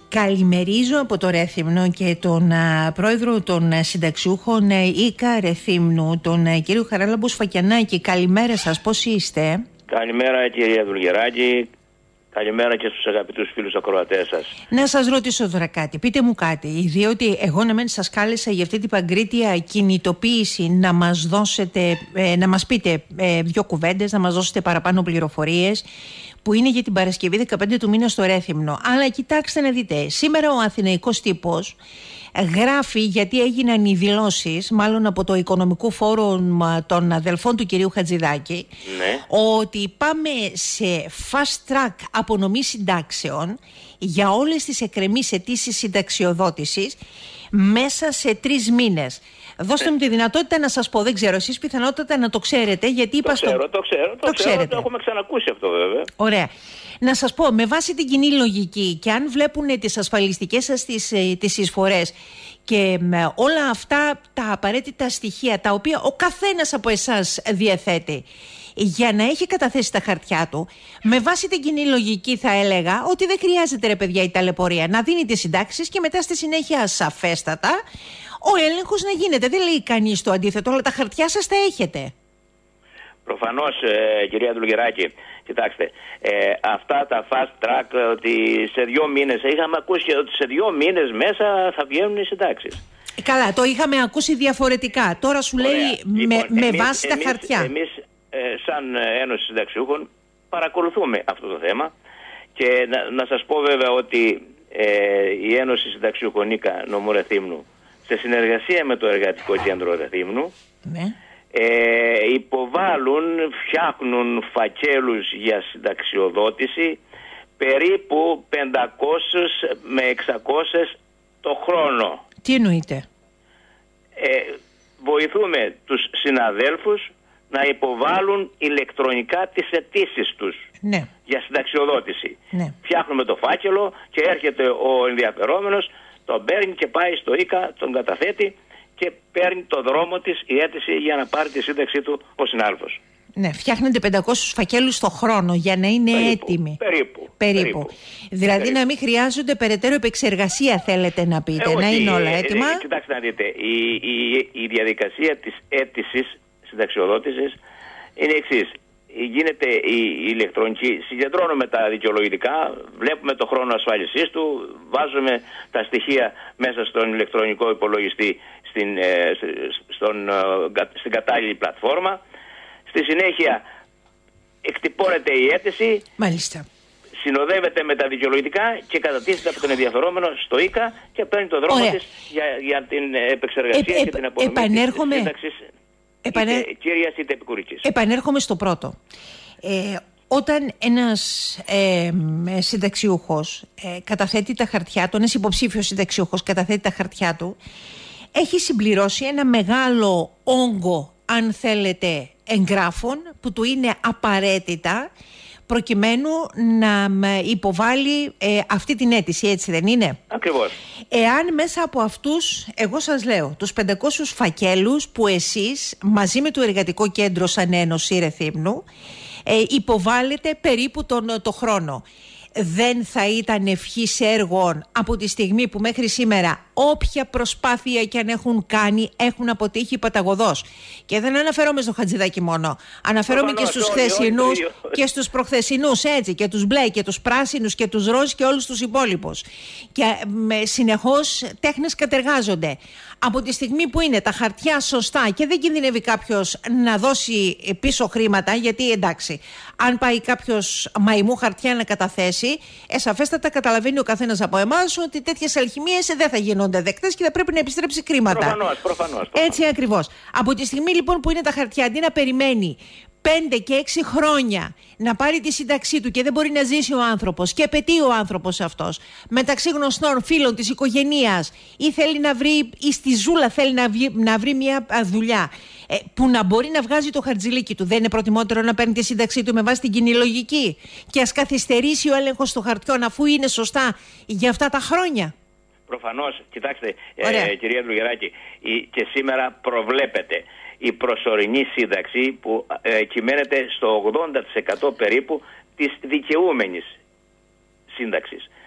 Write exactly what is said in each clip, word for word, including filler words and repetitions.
Καλημερίζω από το Ρέθυμνο και τον α, πρόεδρο των συνταξιούχων Ίκα Ρεθύμνου, τον α, κύριο Χαράλαμπο Σφακιανάκη. Καλημέρα σας, πώς είστε? Καλημέρα κυρία Δουλγεράκη. Καλημέρα και στους αγαπητούς φίλους ακροατές σας. Να σας ρωτήσω τώρα κάτι, πείτε μου κάτι, διότι εγώ να μην σας κάλεσα για αυτή την παγκρίτια κινητοποίηση να μας δώσετε, ε, να μας πείτε ε, δύο κουβέντες, να μας δώσετε παραπάνω πληροφορίες, που είναι για την Παρασκευή δεκαπέντε του μήνα στο Ρέθυμνο. Αλλά κοιτάξτε να δείτε, σήμερα ο Αθηναϊκός τύπος γράφει, γιατί έγιναν οι δηλώσεις, μάλλον από το Οικονομικό Φόρουμ των αδελφών του κυρίου Χατζηδάκη, ναι, ότι πάμε σε fast track απονομή συντάξεων για όλες τις εκκρεμείς αιτήσεις συνταξιοδότησης μέσα σε τρεις μήνες. Δώστε ε. μου τη δυνατότητα να σας πω, δεν ξέρω, εσείς πιθανότατα να το ξέρετε, γιατί είπα το στο... ξέρω, το ξέρω, το, το ξέρω, ξέρετε. Το έχουμε ξανακούσει αυτό βέβαια. Ωραία. Να σας πω, με βάση την κοινή λογική και αν βλέπουν τις ασφαλιστικές σας τις, τις εισφορές και με όλα αυτά τα απαραίτητα στοιχεία τα οποία ο καθένας από εσάς διαθέτει για να έχει καταθέσει τα χαρτιά του, με βάση την κοινή λογική θα έλεγα ότι δεν χρειάζεται, ρε παιδιά, η ταλαιπωρία, να δίνει τις συντάξεις και μετά στη συνέχεια σαφέστατα ο έλεγχος να γίνεται. Δεν λέει κανείς το αντίθετο, αλλά τα χαρτιά σας τα έχετε. Προφανώς, ε, κυρία Δουλγεράκη, κοιτάξτε, ε, αυτά τα fast track, ότι σε δύο μήνες, είχαμε ακούσει ότι σε δύο μήνες μέσα θα βγαίνουν οι συντάξεις. Καλά, το είχαμε ακούσει διαφορετικά. Τώρα σου Ωραία. λέει Λοιπόν, με, εμείς, με βάση εμείς, τα χαρτιά. Εμείς, ε, σαν Ένωση Συνταξιούχων, παρακολουθούμε αυτό το θέμα και να, να σας πω βέβαια ότι ε, η Ένωση Συνταξιούχων Ίκα Νομού Ρεθύμνου, σε συνεργασία με το Εργατικό Κέντρο Ρεθύμνου, Ναι. Ε, υποβάλλουν, φτιάχνουν φακέλους για συνταξιοδότηση περίπου πεντακόσιους με εξακόσιους το χρόνο. Τι εννοείται? Ε, βοηθούμε τους συναδέλφους να υποβάλλουν ηλεκτρονικά τις αιτήσεις τους, ναι, για συνταξιοδότηση. Ναι. Φτιάχνουμε το φάκελο και έρχεται ο ενδιαφερόμενος, τον παίρνει και πάει στο Ίκα, τον καταθέτει και παίρνει το δρόμο της η αίτηση για να πάρει τη σύνταξή του ο συνάδελφος. Ναι, φτιάχνετε πεντακόσιους φακέλους το χρόνο για να είναι περίπου, έτοιμοι. Περίπου. Περίπου. περίπου. Δηλαδή περίπου. να μην χρειάζονται περαιτέρω επεξεργασία, θέλετε να πείτε, ε, να όχι, είναι όλα ε, έτοιμα. Ε, κοιτάξτε να δείτε, η, η, η διαδικασία της αίτησης συνταξιοδότησης είναι εξής. Γίνεται η, η ηλεκτρονική, συγκεντρώνουμε τα δικαιολογητικά, βλέπουμε το χρόνο ασφάλισής του, βάζουμε τα στοιχεία μέσα στον ηλεκτρονικό υπολογιστή στην, ε, στον, ε, στην κατάλληλη πλατφόρμα. Στη συνέχεια εκτυπώνεται η αίτηση, Μάλιστα. συνοδεύεται με τα δικαιολογητικά και κατατίθεται από τον ενδιαφερόμενο στο Ίκα και παίρνει το δρόμο Ωραία. της για, για την επεξεργασία Ε, ε, και την απονομή επανέρχομαι... της σύνταξης, Επανε... είτε κύριας είτε επικουρικής. Επανέρχομαι στο πρώτο. Ε, όταν ένας ε, συνταξιούχος ε, καταθέτει τα χαρτιά του, ένας υποψήφιος συνταξιούχος καταθέτει τα χαρτιά του, έχει συμπληρώσει ένα μεγάλο όγκο, αν θέλετε, εγγράφων που του είναι απαραίτητα προκειμένου να υποβάλει ε, αυτή την αίτηση, έτσι δεν είναι? Ακριβώς. Εάν μέσα από αυτούς, εγώ σας λέω, τους πεντακόσιους φακέλους που εσείς μαζί με το Εργατικό Κέντρο σαν Ένωση Ρεθύμνου ε, υποβάλλετε περίπου τον το χρόνο, δεν θα ήταν ευχής έργων από τη στιγμή που μέχρι σήμερα όποια προσπάθεια και αν έχουν κάνει έχουν αποτύχει παταγωδώς? Και δεν αναφέρομαι στο Χατζηδάκη μόνο, αναφέρομαι και στους χθεσινούς και στους προχθεσινούς, έτσι, και τους μπλε και τους πράσινους και τους ροζ και όλους τους υπόλοιπους. Και με, συνεχώς τέχνες κατεργάζονται. Από τη στιγμή που είναι τα χαρτιά σωστά και δεν κινδυνεύει κάποιος να δώσει πίσω χρήματα, γιατί εντάξει, αν πάει κάποιος μαϊμού χαρτιά να καταθέσει, ε, σαφέστατα καταλαβαίνει ο καθένας από εμάς ότι τέτοιες αλχημίες δεν θα γίνονται δεκτές και θα πρέπει να επιστρέψει χρήματα. Προφανώς, προφανώς, προφανώς. Έτσι ακριβώς. Από τη στιγμή λοιπόν που είναι τα χαρτιά, αντί να περιμένει πέντε και έξι χρόνια να πάρει τη σύνταξή του και δεν μπορεί να ζήσει ο άνθρωπος και απαιτεί ο άνθρωπος αυτός μεταξύ γνωστών φίλων της οικογένειας ή θέλει να βρει, ή στη ζούλα θέλει να, βγει, να βρει μια δουλειά ε, που να μπορεί να βγάζει το χαρτζηλίκι του, δεν είναι προτιμότερο να παίρνει τη σύνταξή του με βάση την κοινή λογική και ας καθυστερήσει ο έλεγχος των χαρτιών αφού είναι σωστά για αυτά τα χρόνια? Προφανώς, κοιτάξτε, ε, κυρία Δουλγεράκη, και σήμερα προβλέπεται η προσωρινή σύνταξη που ε, κυμαίνεται στο ογδόντα τοις εκατό περίπου της δικαιούμενης σύνταξης.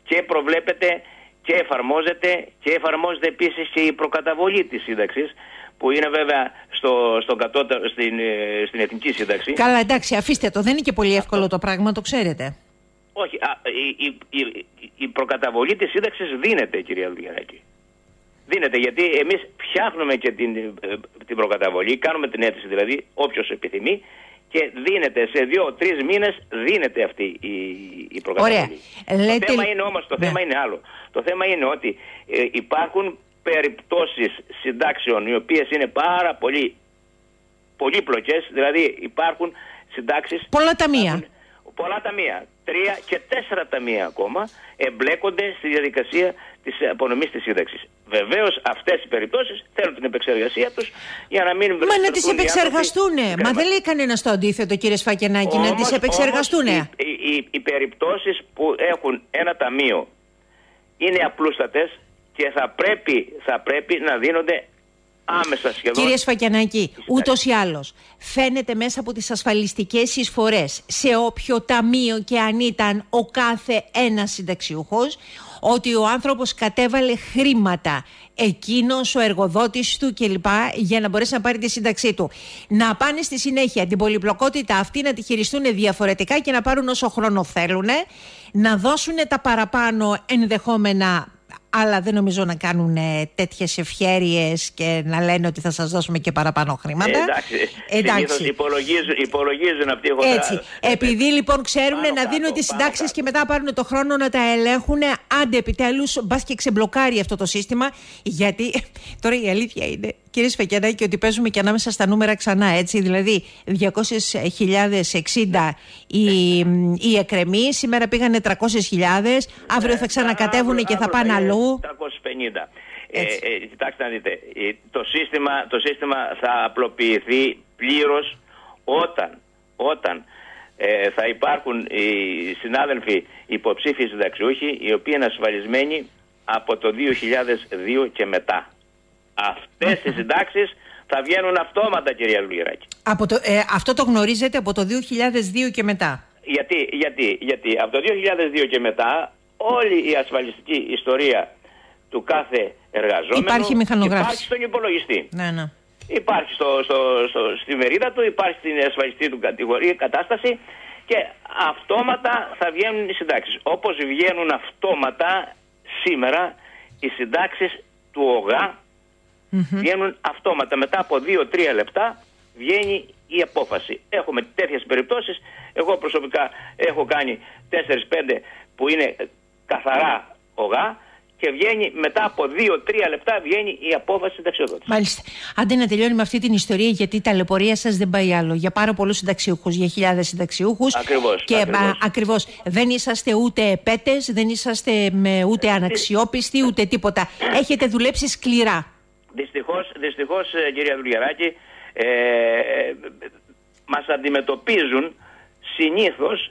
και προβλέπεται και εφαρμόζεται και εφαρμόζεται επίσης και η προκαταβολή της σύνταξης, που είναι βέβαια στο, στο κατώτερο, στην, στην Εθνική Σύνταξη. Καλά, εντάξει, αφήστε το. Δεν είναι και πολύ εύκολο αυτό το πράγμα, το ξέρετε. Όχι, α, η, η, η, η προκαταβολή της σύνταξης δίνεται, κυρία Λουγεράκη. Δίνεται, γιατί εμείς φτιάχνουμε και την, την προκαταβολή, κάνουμε την αίτηση δηλαδή, όποιος επιθυμεί, και δίνεται σε δύο-τρεις μήνες, δίνεται αυτή η, η προκαταβολή. Ωραία. Το Λέτε... θέμα είναι όμως, το ναι. θέμα είναι άλλο. Το θέμα είναι ότι ε, υπάρχουν περιπτώσεις συντάξεων οι οποίες είναι πάρα πολύ πολύπλοκες, δηλαδή υπάρχουν συντάξεις... Πολλά ταμεία. Υπάρχουν, πολλά ταμεία. Τρία και τέσσερα ταμεία ακόμα εμπλέκονται στη διαδικασία της απονομής της σύνταξης. Βεβαίως αυτές οι περιπτώσεις θέλουν την επεξεργασία τους για να μην... Μα να τις επεξεργαστούνε. Μα δεν λέει κανένας το αντίθετο, κύριε Σφακιανάκη, όμως, να τις επεξεργαστούνε. Όμως, οι, οι, οι περιπτώσεις που έχουν ένα ταμείο είναι απλούστατες και θα πρέπει, θα πρέπει να δίνονται άμεσα σχεδόν. Κύριε Σφακιανάκη, ούτως ή άλλως φαίνεται μέσα από τις ασφαλιστικές εισφορές σε όποιο ταμείο και αν ήταν ο κάθε ένας συνταξιούχος, ότι ο άνθρωπος κατέβαλε χρήματα, εκείνος, ο εργοδότης του κλπ, για να μπορέσει να πάρει τη σύνταξή του. Να πάνε στη συνέχεια την πολυπλοκότητα αυτή να τη χειριστούν διαφορετικά και να πάρουν όσο χρόνο θέλουν, να δώσουν τα παραπάνω ενδεχόμενα, αλλά δεν νομίζω να κάνουν τέτοιες ευχέρειες και να λένε ότι θα σας δώσουμε και παραπάνω χρήματα. Ε, εντάξει, εντάξει. Υπολογίζουν, υπολογίζουν αυτοί. Έτσι. Επειδή λοιπόν ξέρουν πάνω να κάτω, δίνουν τις συντάξεις και μετά πάρουν το χρόνο να τα ελέγχουν, άντε επιτέλους μπας και ξεμπλοκάρει αυτό το σύστημα. Γιατί τώρα η αλήθεια είναι, κύριε Σφακιανάκη, ότι παίζουμε και ανάμεσα στα νούμερα ξανά, έτσι. Δηλαδή διακόσιες χιλιάδες εξήντα οι, οι εκκρεμοί, σήμερα πήγανε τριακόσιες χιλιάδες, αύριο θα ξανακατέβουν και θα πάνε αλλού. τριακόσιες πενήντα. Ε, ε, κοιτάξτε να δείτε, το σύστημα, το σύστημα θα απλοποιηθεί πλήρως όταν, όταν ε, θα υπάρχουν οι συνάδελφοι υποψήφιοι συνταξιούχοι, οι οποίοι είναι ασφαλισμένοι από το δύο χιλιάδες δύο και μετά. Αυτές οι συντάξεις θα βγαίνουν αυτόματα, κυρία Λουγεράκη. Από το, ε, αυτό το γνωρίζετε από το δύο χιλιάδες δύο και μετά. Γιατί, γιατί, γιατί από το δύο χιλιάδες δύο και μετά όλη η ασφαλιστική ιστορία του κάθε εργαζόμενου υπάρχει μηχανογράφηση. Υπάρχει στον υπολογιστή. Ναι, ναι. Υπάρχει στο, στο, στο, στη μερίδα του, υπάρχει στην ασφαλιστική του κατηγορία, κατάσταση, και αυτόματα θα βγαίνουν οι συντάξεις. Όπως βγαίνουν αυτόματα σήμερα οι συντάξεις του ΟΓΑ, mm-hmm. βγαίνουν αυτόματα. Μετά από δύο τρία λεπτά βγαίνει η απόφαση. Έχουμε τέτοιες περιπτώσεις. Εγώ προσωπικά έχω κάνει τέσσερα πέντε που είναι καθαρά ΟΓΑ και βγαίνει μετά από δύο τρία λεπτά βγαίνει η απόφαση συνταξιοδότησης. Μάλιστα. Άντε να τελειώνει με αυτή την ιστορία, γιατί η ταλαιπωρία σας δεν πάει άλλο. Για πάρα πολλούς συνταξιούχους, για χιλιάδες συνταξιούχους. Ακριβώς. Και ακριβώς. Α, ακριβώς. Δεν είσαστε ούτε επέτες, δεν είσαστε με, ούτε αναξιόπιστοι, ούτε τίποτα. Έχετε δουλέψει σκληρά. Δυστυχώς, δυστυχώς κυρία Δουλγεράκη, ε, ε, μας αντιμετωπίζουν συνήθως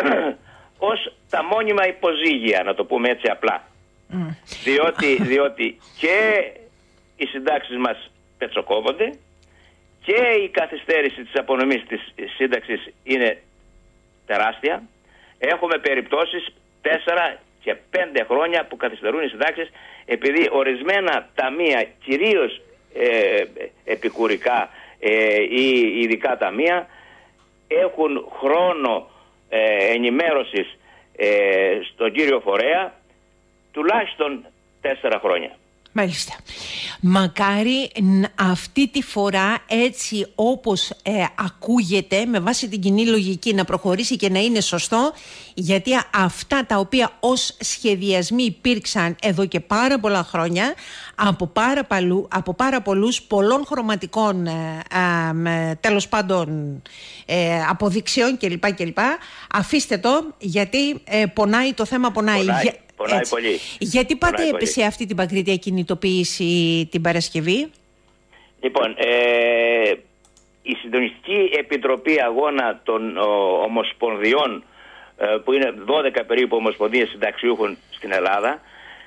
ως τα μόνιμα υποζύγια, να το πούμε έτσι απλά. Mm. Διότι, διότι και οι συντάξεις μας πετσοκόβονται και η καθυστέρηση της απονομής της σύνταξης είναι τεράστια. Έχουμε περιπτώσεις τέσσερα και πέντε χρόνια που καθυστερούν οι συντάξεις, επειδή ορισμένα ταμεία, κυρίως ε, επικουρικά ε, ή ειδικά ταμεία, έχουν χρόνο ε, ενημέρωσης ε, στον κύριο φορέα τουλάχιστον τέσσερα χρόνια. Μάλιστα. Μακάρι αυτή τη φορά, έτσι όπως ε, ακούγεται, με βάση την κοινή λογική, να προχωρήσει και να είναι σωστό, γιατί αυτά τα οποία ως σχεδιασμοί υπήρξαν εδώ και πάρα πολλά χρόνια από πάρα, παλού, από πάρα πολλούς πολλών χρωματικών ε, ε, τέλος πάντων ε, αποδειξιών κλπ, κλπ. Αφήστε το, γιατί ε, πονάει το θέμα, πονάει. Πονάει. Πονάει πολύ. Γιατί πάτε Πονάει πολύ. σε αυτή την παγκρίτια κινητοποίηση την Παρασκευή? Λοιπόν, ε, η Συντονιστική Επιτροπή Αγώνα των ο, Ομοσπονδιών, ε, που είναι δώδεκα περίπου ομοσπονδίες συνταξιούχων στην Ελλάδα,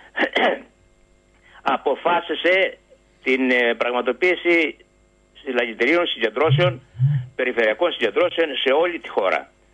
αποφάσισε την ε, πραγματοποίηση συλλαγητηρίων συγκεντρώσεων, περιφερειακών συγκεντρώσεων σε όλη τη χώρα.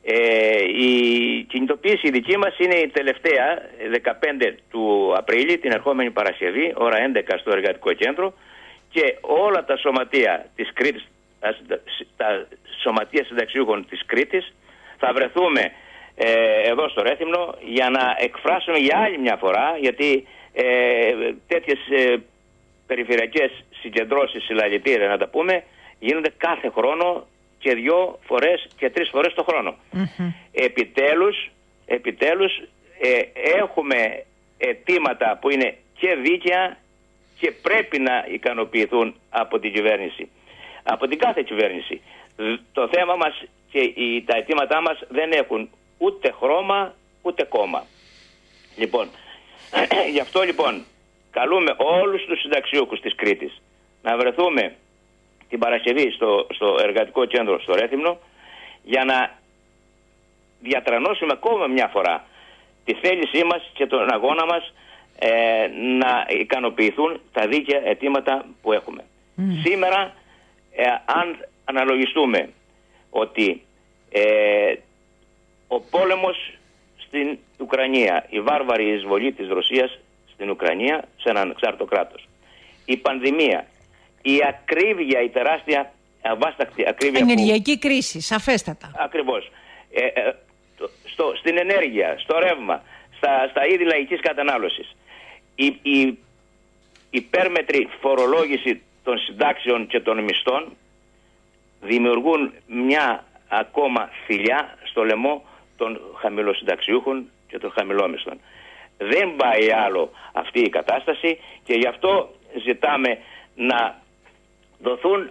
Ε, η κινητοποίηση η δική μας είναι η τελευταία, δεκαπέντε του Απρίλη, την ερχόμενη Παρασκευή, ώρα έντεκα στο Εργατικό Κέντρο, και όλα τα σωματεία της Κρήτης, τα, τα σωματεία συνταξιούχων της Κρήτης, θα βρεθούμε ε, εδώ στο Ρέθυμνο για να εκφράσουμε για άλλη μια φορά, γιατί ε, τέτοιες ε, περιφερειακές συγκεντρώσεις, συλλαλητήρια να τα πούμε, γίνονται κάθε χρόνο και δύο φορές και τρεις φορές το χρόνο. Mm-hmm. Επιτέλους, επιτέλους ε, έχουμε αιτήματα που είναι και δίκαια και πρέπει να ικανοποιηθούν από την κυβέρνηση, από την κάθε κυβέρνηση. Το θέμα μας και οι, τα αιτήματά μας δεν έχουν ούτε χρώμα ούτε κόμμα. Λοιπόν, γι' αυτό λοιπόν καλούμε όλους τους συνταξιούχους της Κρήτης να βρεθούμε την Παρασκευή στο, στο Εργατικό Κέντρο στο Ρέθυμνο για να διατρανώσουμε ακόμα μια φορά τη θέλησή μας και τον αγώνα μας ε, να ικανοποιηθούν τα δίκαια αιτήματα που έχουμε. Mm. Σήμερα, ε, αν αναλογιστούμε ότι ε, ο πόλεμος στην Ουκρανία, η βάρβαρη εισβολή της Ρωσίας στην Ουκρανία, σε έναν ανεξάρτητο κράτος, η πανδημία, η ακρίβεια, η τεράστια αβάστακτη ακρίβεια, ενεργειακή που... κρίση, σαφέστατα. Ακριβώς. Ε, ε, στο, στην ενέργεια, στο ρεύμα, στα, στα είδη λαϊκής κατανάλωσης, η, η υπέρμετρη φορολόγηση των συντάξεων και των μισθών δημιουργούν μια ακόμα θηλιά στο λαιμό των χαμηλοσυνταξιούχων και των χαμηλόμισθων. Δεν πάει άλλο αυτή η κατάσταση και γι' αυτό ζητάμε να δοθούν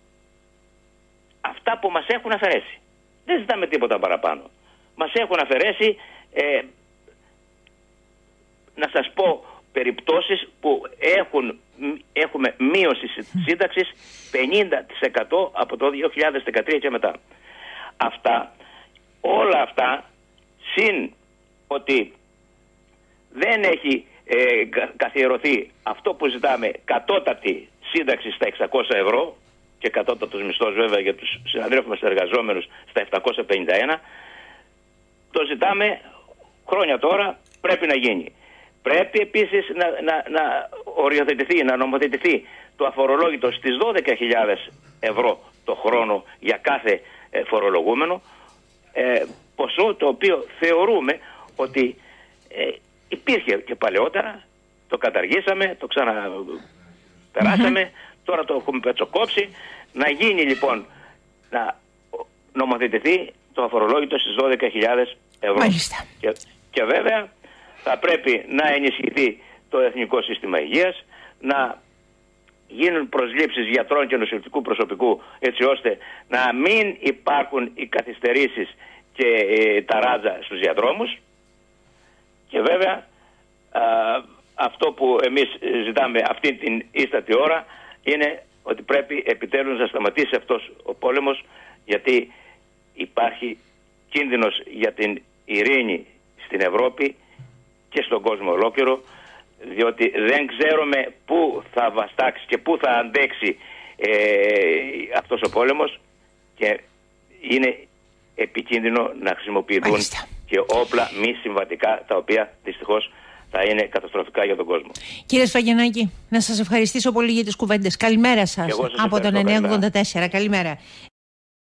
αυτά που μας έχουν αφαιρέσει. Δεν ζητάμε τίποτα παραπάνω. Μας έχουν αφαιρέσει, ε, να σας πω, περιπτώσεις που έχουν, έχουμε μείωση σύνταξης πενήντα τοις εκατό από το δύο χιλιάδες δεκατρία και μετά. Αυτά, όλα αυτά, συν ότι δεν έχει ε, καθιερωθεί αυτό που ζητάμε, κατώτατη σύνταξη στα εξακόσια ευρώ και κατώτατος μισθός βέβαια για τους συναδέλφους μας εργαζόμενους στα επτακόσια πενήντα ένα, το ζητάμε χρόνια τώρα, πρέπει να γίνει. Πρέπει επίσης να, να, να οριοθετηθεί, να νομοθετηθεί το αφορολόγητο στις δώδεκα χιλιάδες ευρώ το χρόνο για κάθε ε, φορολογούμενο, ε, ποσό το οποίο θεωρούμε ότι ε, υπήρχε και παλαιότερα, το καταργήσαμε, το ξαναπεράσαμε, mm-hmm. τώρα το έχουμε πετσοκόψει. Να γίνει λοιπόν, να νομοθετηθεί το αφορολόγητο στις δώδεκα χιλιάδες ευρώ. Μάλιστα. Και, και βέβαια θα πρέπει να ενισχυθεί το Εθνικό Σύστημα Υγείας, να γίνουν προσλήψεις γιατρών και νοσηλευτικού προσωπικού, έτσι ώστε να μην υπάρχουν οι καθυστερήσεις και ε, τα ράτζα στους διαδρόμους. Και βέβαια α, αυτό που εμείς ζητάμε αυτή την ίστατη ώρα είναι ότι πρέπει επιτέλους να σταματήσει αυτός ο πόλεμος, γιατί υπάρχει κίνδυνος για την ειρήνη στην Ευρώπη και στον κόσμο ολόκληρο, διότι δεν ξέρουμε πού θα βαστάξει και πού θα αντέξει ε, αυτός ο πόλεμος και είναι επικίνδυνο να χρησιμοποιηθούν Μάλιστα. και όπλα μη συμβατικά, τα οποία δυστυχώς θα είναι καταστροφικά για τον κόσμο. Κύριε Σφαγιανάκη, να σας ευχαριστήσω πολύ για τις κουβέντες. Καλημέρα σας από τον εννιακόσια ογδόντα τέσσερα. Καλημέρα.